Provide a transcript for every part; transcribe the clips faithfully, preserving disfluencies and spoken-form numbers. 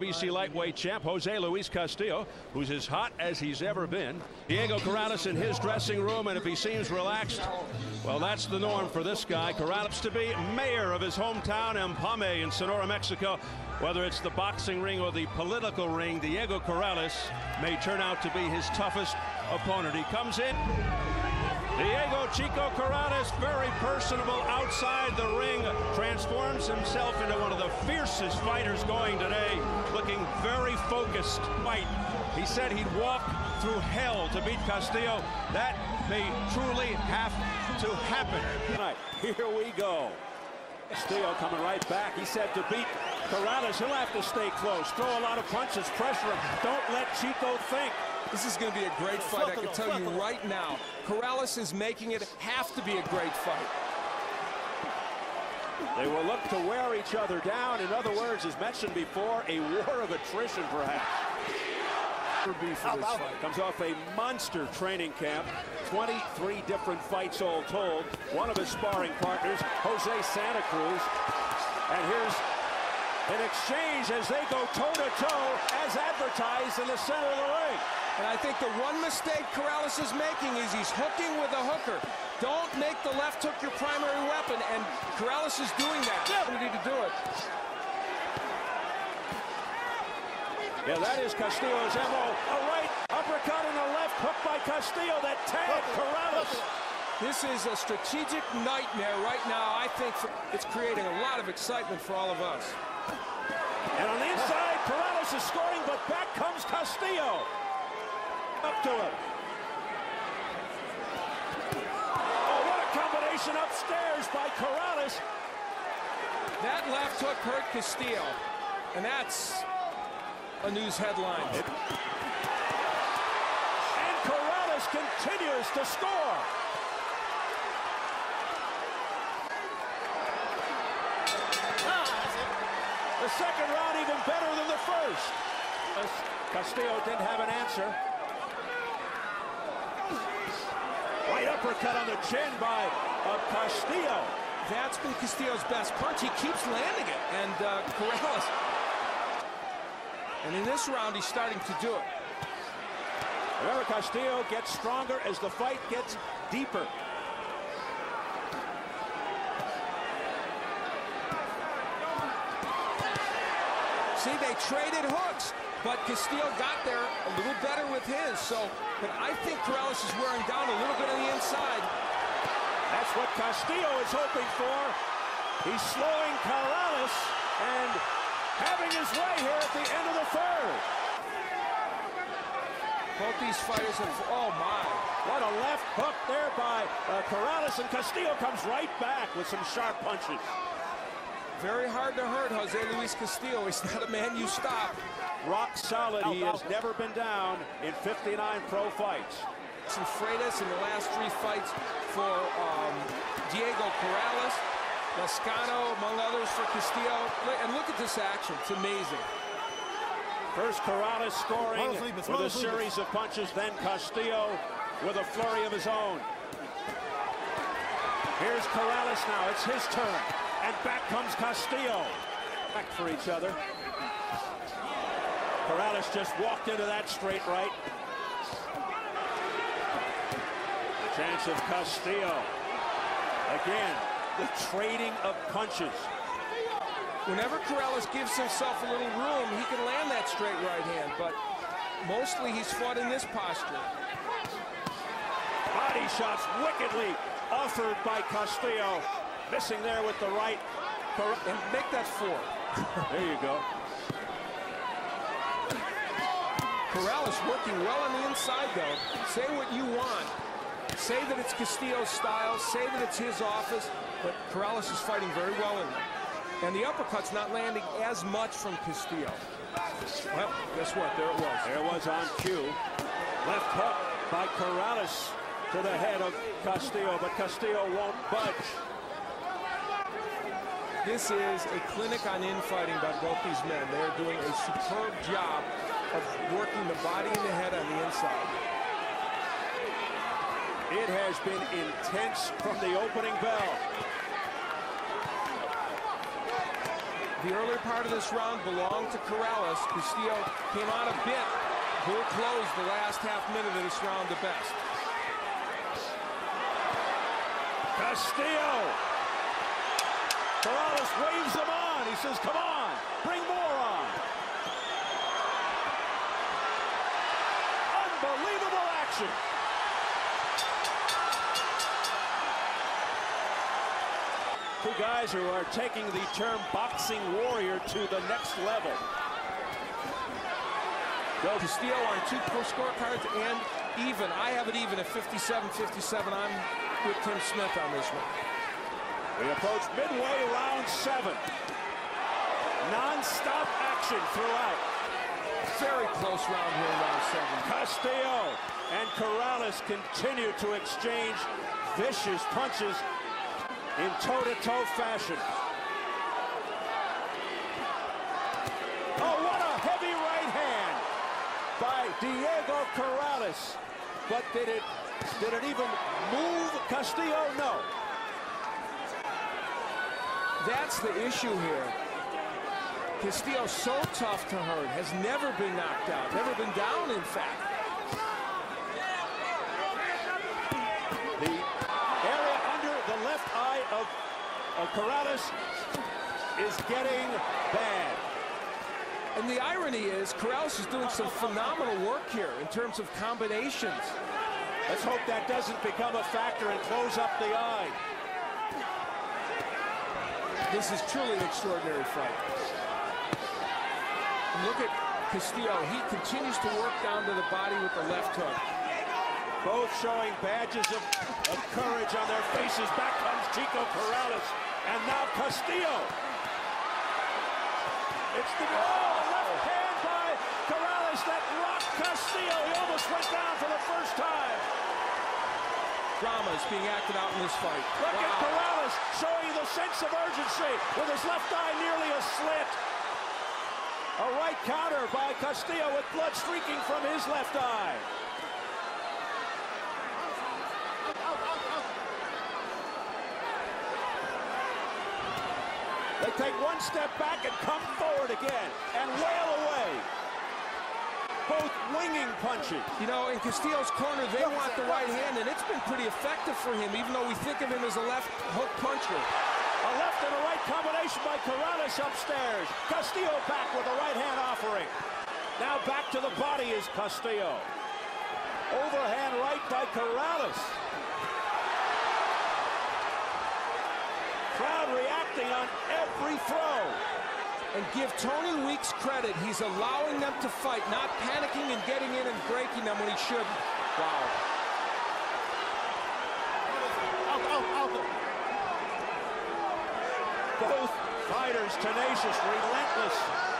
B C lightweight champ Jose Luis Castillo, who's as hot as he's ever been. Diego Corrales in his dressing room, and if he seems relaxed, well, that's the norm for this guy. Corrales to be mayor of his hometown, Empalme in Sonora, Mexico. Whether it's the boxing ring or the political ring, Diego Corrales may turn out to be his toughest opponent. He comes in. Diego Chico Corrales, very personable outside the ring, transforms himself into one of the fiercest fighters going today, looking very focused fight. He said he'd walk through hell to beat Castillo. That may truly have to happen. Right, here we go. Castillo coming right back. He said to beat Corrales, he'll have to stay close, throw a lot of punches, pressure him. Don't let Chico think. This is going to be a great fight, I can tell you right now. Corrales is making it have to be a great fight. They will look to wear each other down. In other words, as mentioned before, a war of attrition, perhaps. For this fight. Comes off a monster training camp. twenty-three different fights all told. One of his sparring partners, Jose Santa Cruz. And here's an exchange as they go toe-to-toe, as advertised in the center of the ring. And I think the one mistake Corrales is making is he's hooking with a hooker. Don't make the left hook your primary weapon, and Corrales is doing that. Opportunity to do it. Yeah, that is Castillo's M O. A right uppercut and a left hook by Castillo that tagged Corrales. This is a strategic nightmare right now. I think it's creating a lot of excitement for all of us. And on the inside, Corrales is scoring, but back comes Castillo. Up to him. Oh, what a combination upstairs by Corrales. That left hook hurt Castillo, and that's a news headline. And Corrales continues to score. The second round even better than the first. Castillo didn't have an answer. Right uppercut on the chin by uh, Castillo. That's been Castillo's best punch. He keeps landing it. And uh, Corrales. And in this round, he's starting to do it. Remember, Castillo gets stronger as the fight gets deeper. See, they traded hooks, but Castillo got there a little better with his. So, but I think Corrales is wearing down a little bit on the inside. That's what Castillo is hoping for. He's slowing Corrales and having his way here at the end of the third. Both these fighters have, oh my. What a left hook there by uh, Corrales, and Castillo comes right back with some sharp punches. Very hard to hurt Jose Luis Castillo. He's not a man you stop. Rock solid. He has never been down in fifty-nine pro fights. Some Freitas in the last three fights for um, Diego Corrales. Lascano, among others, for Castillo. And look at this action. It's amazing. First Corrales scoring with a series of punches, then Castillo with a flurry of his own. Here's Corrales now. It's his turn. And back comes Castillo. Back for each other. Corrales just walked into that straight right. The chance of Castillo. Again, the trading of punches. Whenever Corrales gives himself a little room, he can land that straight right hand, but mostly he's fought in this posture. Body shots wickedly offered by Castillo. Missing there with the right. And make that four. There you go. Corrales working well on the inside, though. Say what you want. Say that it's Castillo's style. Say that it's his office. But Corrales is fighting very well in there. And the uppercut's not landing as much from Castillo. Well, guess what? There it was. There it was on cue. Left hook by Corrales to the head of Castillo, but Castillo won't budge. This is a clinic on infighting by both these men. They're doing a superb job of working the body and the head on the inside. It has been intense from the opening bell. The earlier part of this round belonged to Corrales. Castillo came on a bit. Bull closed the last half minute of this round the best. Castillo. Corrales waves him on. He says, come on, bring more on. Unbelievable action. Two guys who are taking the term boxing warrior to the next level. Go Castillo on two scorecards and even. I have it even at fifty-seven fifty-seven. I'm with Tim Smith on this one. We approach midway round seven. Non-stop action throughout. Very close round here in round seven. Castillo and Corrales continue to exchange vicious punches in toe-to-toe fashion. Oh, what a heavy right hand by Diego Corrales. But did it, did it even move Castillo? No. That's the issue here. Castillo's so tough to hurt, has never been knocked out, never been down, in fact. The area under the left eye of, of Corrales is getting bad. And the irony is, Corrales is doing some phenomenal work here in terms of combinations. Let's hope that doesn't become a factor and close up the eye. This is truly an extraordinary fight. Look at Castillo. He continues to work down to the body with the left hook. Both showing badges of, of courage on their faces. Back comes Chico Corrales. And now Castillo. It's the oh, left hand by Corrales that rocked Castillo. He almost went down for the first time. Drama is being acted out in this fight. Look wow. at Corrales showing the sense of urgency with his left eye nearly a slit. A right counter by Castillo with blood streaking from his left eye. They take one step back and come forward again and wail away. Both winging punches. You know, in Castillo's corner, they want the right hand, and it's been pretty effective for him, even though we think of him as a left hook puncher. A left and a right combination by Corrales upstairs. Castillo back with a right hand offering. Now back to the body is Castillo. Overhand right by Corrales. Crowd reacting on every throw. And give Tony Weeks credit. He's allowing them to fight, not panicking and getting in and breaking them when he shouldn't. Wow. Out, out, out. Both fighters tenacious, relentless.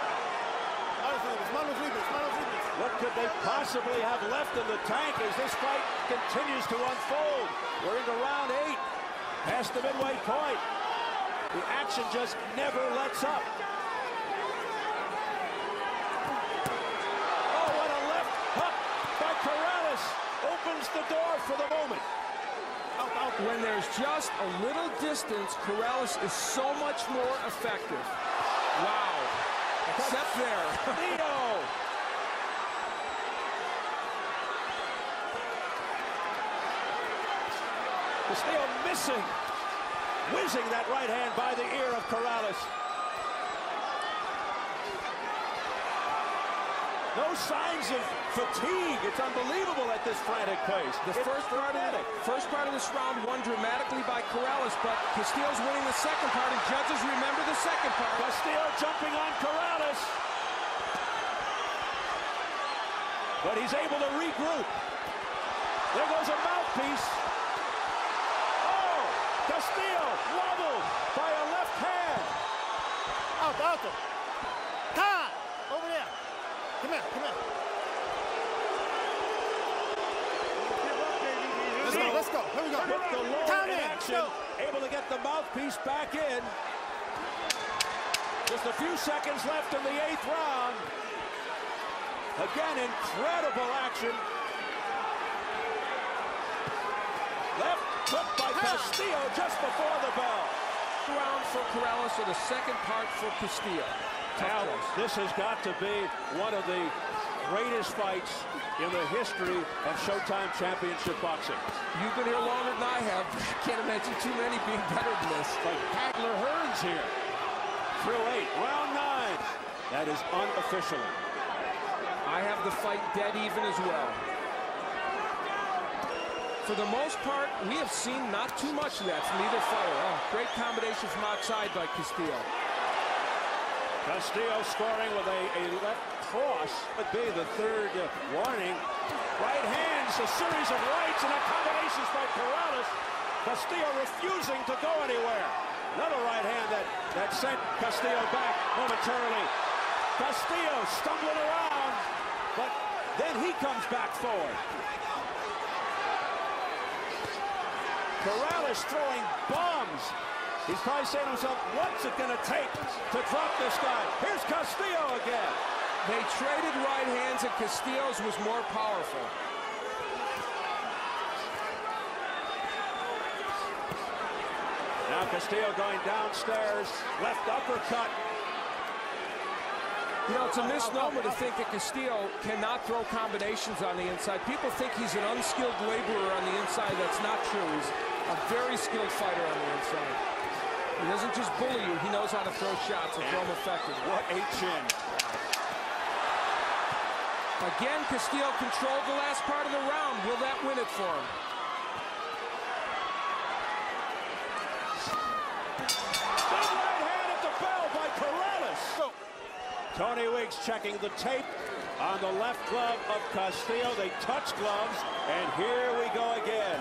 What could they possibly have left in the tank as this fight continues to unfold? We're into round eight, past the midway point. The action just never lets up. Oh, what a left hook by Corrales opens the door for the moment. When there's just a little distance, Corrales is so much more effective. Wow. Except there. Castillo. Castillo missing. Whizzing that right hand by the ear of Corrales. No signs of fatigue. It's unbelievable at this frantic pace. The first part, of, first part of this round won dramatically by Corrales, but Castillo's winning the second part, and judges remember the second part. Castillo jumping on Corrales. But he's able to regroup. There goes a mouthpiece. Oh, Castillo wobbled by a left hand. Out, out. Time. Over there. Come here, come here. Let's go, let's go. Here we go. With the lower Time in in. action, able to get the mouthpiece back in. Just a few seconds left in the eighth round. Again, incredible action. Left hook by Castillo just before the bell. round for Corrales or the second part for Castillo? Now, this has got to be one of the greatest fights in the history of Showtime Championship boxing. You've been here longer than I have. I can't imagine too many being better than this. Like Hagler Hearns here. Through eight, round nine. That is unofficially. I have the fight dead even as well. For the most part, we have seen not too much of that from either fighter. Oh, great combination from outside by Castillo. Castillo scoring with a, a left cross. Would be the third uh, warning. Right hands, a series of rights and accommodations by Corrales. Castillo refusing to go anywhere. Another right hand that, that sent Castillo back momentarily. Castillo stumbling around, but then he comes back forward. Corrales throwing bombs. He's probably saying to himself, what's it going to take to drop this guy? Here's Castillo again. They traded right hands, and Castillo's was more powerful. Now Castillo going downstairs, left uppercut. You know, it's a misnomer to think that Castillo cannot throw combinations on the inside. People think he's an unskilled laborer on the inside. That's not true. He's a very skilled fighter on the inside. He doesn't just bully you. He knows how to throw shots and throw them effectively. What a chin. Again, Castillo controlled the last part of the round. Will that win it for him? Big right hand at the bell by Corrales. Tony Weeks checking the tape on the left glove of Castillo. They touch gloves, and here we go again.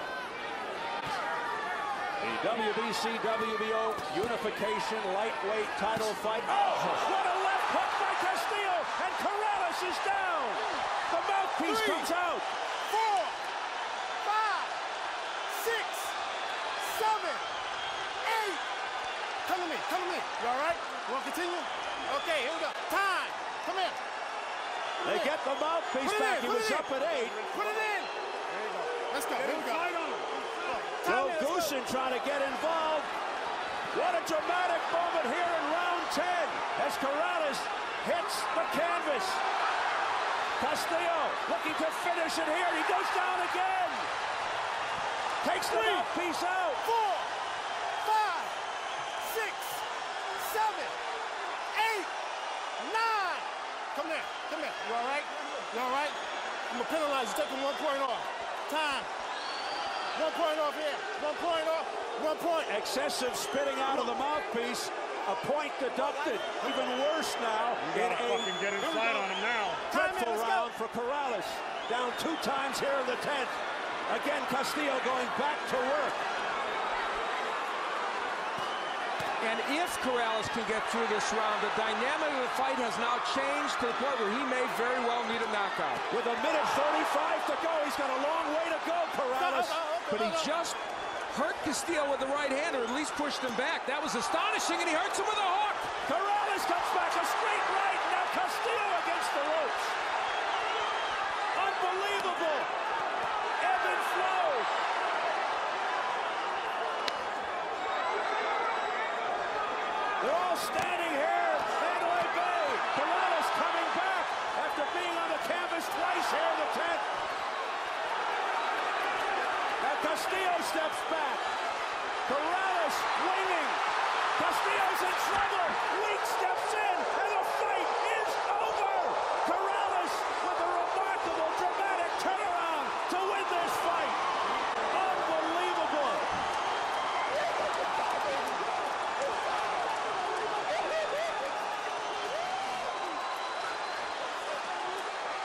The W B C W B O Unification Lightweight title fight. Oh, what a left hook by Castillo, and Corrales is down. The mouthpiece Three, comes out. Four, five, six, seven, eight. Come to me, come to me. You all right? You want to continue? Okay, here we go. Time. Come here. Put They it get the mouthpiece Put it back. in, He put was it up at eight. Put it in. There you go. Let's go. Here we go. Joe Goossen trying to get involved. What a dramatic moment here in round ten as Corrales hits the canvas. Castillo looking to finish it here. He goes down again. Takes the mouthpiece out. Four, five, six, seven, eight, nine. Come there. Come there. You all right? You all right? I'm going to penalize you. Taking one point off. Time. One point off here. One point off. One point. Excessive spitting out of the mouthpiece. A point deducted. Even worse now. You In gotta a fucking get inside on him now. dreadful round for Corrales. Down two times here in the tenth. Again, Castillo going back to work. And if Corrales can get through this round, the dynamic of the fight has now changed to the point where he may very well need a knockout. With a minute thirty-five to go, he's got a long way to go, Corrales. But he just hurt Castillo with the right hand, or at least pushed him back. That was astonishing, and he hurts him with a hook. Corrales comes back, a straight right. Now Castillo against the ropes. Unbelievable. Ebb and flow. They're all standing here at Mandalay Bay. Corrales coming back after being on the canvas twice here in the tenth. Now Castillo steps back. Corrales winging. Castillo's in